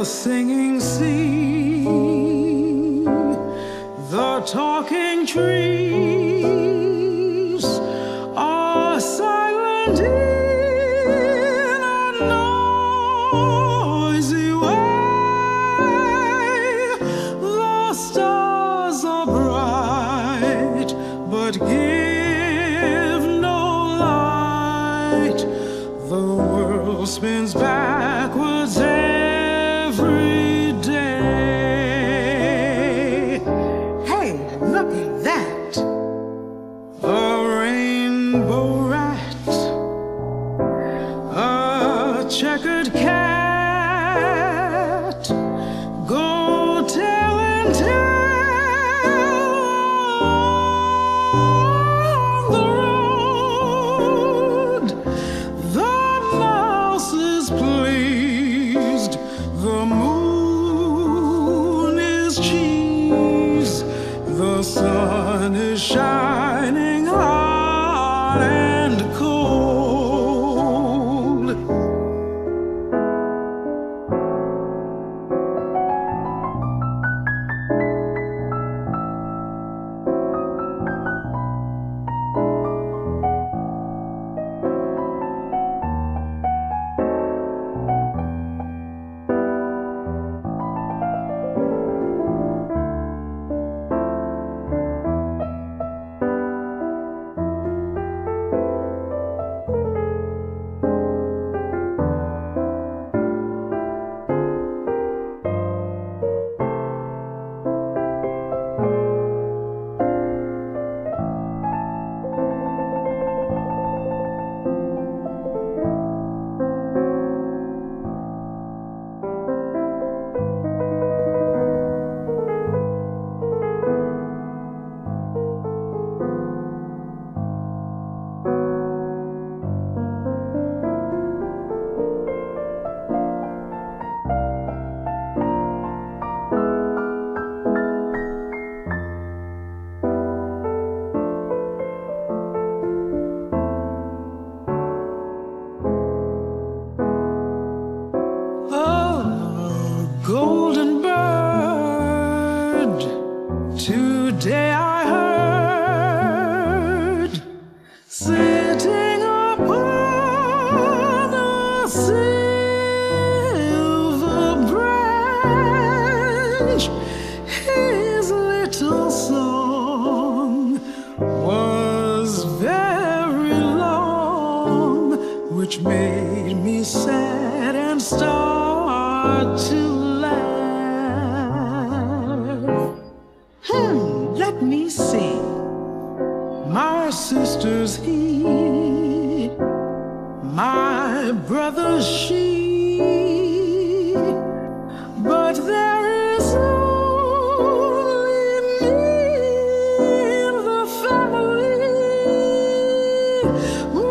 singing sea, the talking trees are silent in a noisy way. The stars are bright, but give no light. The world spins backwards every day. Hey, look at that! A rainbow rat, a checkered cat. Go tell and tell on the road. The mouse is pleased, the moon is cheese, the sun is shining hot and cold. Golden bird, today I heard, sitting upon a silver branch. His little song was very long, which made me sad and start to let me see. My sister's he, my brother's she, but there is only me in the family.